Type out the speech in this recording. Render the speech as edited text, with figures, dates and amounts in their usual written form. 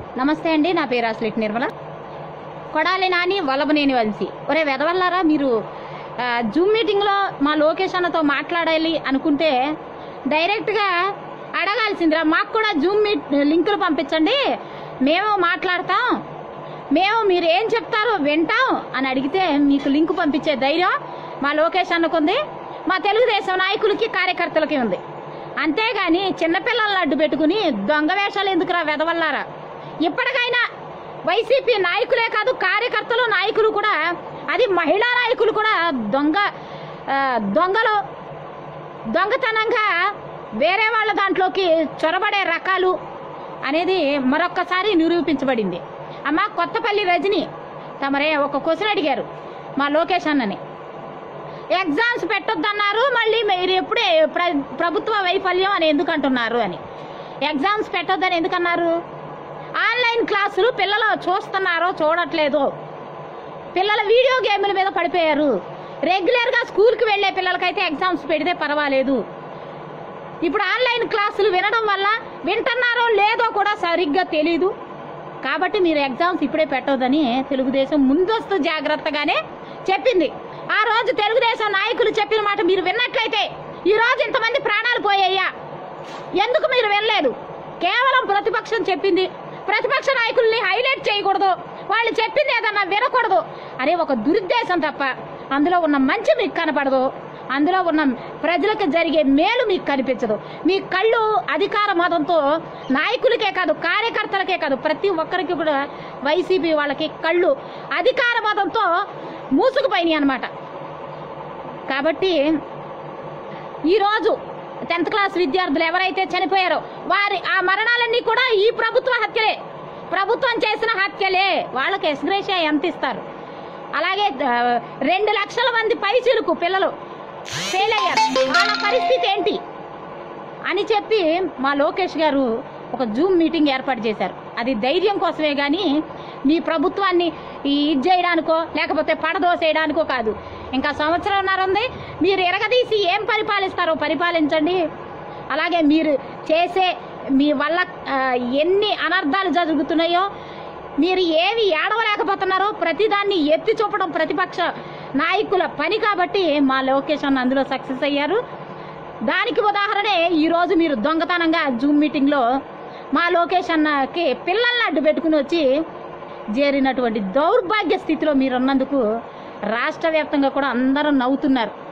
నమస్తే అండి, నా పేరు అసలిట్ నిర్మల. కొడాలి నాని వల్లభనేని వంశీ. ఒరే వెదవల్లారా, మీరు జూమ్ మీటింగ్లో మా లోకేష్ అన్నతో మాట్లాడాలి అనుకుంటే డైరెక్ట్గా అడగాల్సిందిరా, మాకు కూడా జూమ్ లింకులు పంపించండి, మేము మాట్లాడతాం, మేము మీరు ఏం చెప్తారో వింటాం అని అడిగితే మీకు లింకు పంపించే ధైర్యం మా లోకేష్ అన్నకుంది, మా తెలుగుదేశం నాయకులకి కార్యకర్తలకి ఉంది. అంతేగాని చిన్నపిల్లలను అడ్డు పెట్టుకుని దొంగ వేషాలు ఎందుకురా వెదవల్లారా. ఇప్పటికైనా వైసీపీ నాయకులే కాదు, కార్యకర్తలు నాయకులు కూడా, అది మహిళా నాయకులు కూడా దొంగతనంగా వేరే వాళ్ళ దాంట్లోకి చొరబడే రకాలు అనేది మరొక్కసారి నిరూపించబడింది. అమ్మ కొత్తపల్లి రజని తమరే ఒక క్వశ్చన్ అడిగారు మా లోకేష్ అన్నని, ఎగ్జామ్స్ పెట్టొద్దన్నారు, మళ్ళీ మీరు ఎప్పుడే ప్రభుత్వ వైఫల్యం అని ఎందుకు అంటున్నారు అని. ఎగ్జామ్స్ పెట్టొద్దని ఎందుకన్నారు? ఆన్లైన్ క్లాసులు పిల్లలు చూస్తున్నారో చూడట్లేదు, పిల్లల వీడియో గేమ్ల మీద పడిపోయారు. రెగ్యులర్గా స్కూల్కి వెళ్ళే పిల్లలకైతే ఎగ్జామ్స్ పెడితే పర్వాలేదు, ఇప్పుడు ఆన్లైన్ క్లాసులు వినడం వల్ల వింటున్నారో లేదో కూడా సరిగ్గా తెలీదు, కాబట్టి మీరు ఎగ్జామ్స్ ఇప్పుడే పెట్టొద్దని తెలుగుదేశం ముందస్తు జాగ్రత్తగానే చెప్పింది. ఆ రోజు తెలుగుదేశం నాయకులు చెప్పిన మాట మీరు విన్నట్లయితే ఈ రోజు ఇంతమంది ప్రాణాలు పోయాయా? ఎందుకు మీరు వినలేదు? కేవలం ప్రతిపక్షం చెప్పింది, ప్రతిపక్ష నాయకుల్ని హైలైట్ చేయకూడదు, వాళ్ళు చెప్పింది ఏదన్నా వినకూడదు అనే ఒక దురుద్దేశం తప్ప అందులో ఉన్న మంచి మీకు కనపడదు, అందులో ఉన్న ప్రజలకు జరిగే మేలు మీకు కనిపించదు. మీ కళ్ళు అధికార మతంతో నాయకులకే కాదు, కార్యకర్తలకే కాదు, ప్రతి ఒక్కరికి కూడా వైసీపీ వాళ్ళకి కళ్ళు అధికార మతంతో మూసుకుపోయినాయి అన్నమాట. కాబట్టి ఈరోజు 10th క్లాస్ విద్యార్థులు ఎవరైతే చనిపోయారో వారి ఆ మరణాలన్నీ కూడా ఈ ప్రభుత్వ హత్యలే, ప్రభుత్వం చేసిన హత్యలే. వాళ్ళకి ఎస్గ్రేషియా ఎంత ఇస్తారు? అలాగే 2 లక్షల మంది పైచిలుకు పిల్లలు ఫెయిల్ అయ్యారు, వాళ్ళ పరిస్థితి ఏంటి అని చెప్పి మా లోకేష్ గారు ఒక జూమ్ మీటింగ్ ఏర్పాటు చేశారు. అది ధైర్యం కోసమే కానీ మీ ప్రభుత్వాన్ని ఇది చేయడానికో లేకపోతే పడదోసేయడానికో కాదు. ఇంకా సంవత్సరంన్నర ఉంది, మీరు ఎరగదీసి ఏం పరిపాలిస్తారో పరిపాలించండి. అలాగే మీరు చేసే మీ వల్ల ఎన్ని అనర్థాలు జరుగుతున్నాయో, మీరు ఏవి ఏడవలేకపోతున్నారో ప్రతిదాన్ని ఎత్తి చూపడం ప్రతిపక్ష నాయకుల పని. కాబట్టి మా లోకేష్ అన్న అందులో సక్సెస్ అయ్యారు. దానికి ఉదాహరణే ఈరోజు మీరు దొంగతనంగా జూమ్ మీటింగ్లో మా లోకేష్ అన్నకి పిల్లల్ని అడ్డు పెట్టుకుని వచ్చి చేరినటువంటి దౌర్భాగ్య స్థితిలో మీరున్నందుకు రాష్ట్ర వ్యాప్తంగా కూడా అందరూ నవ్వుతున్నారు.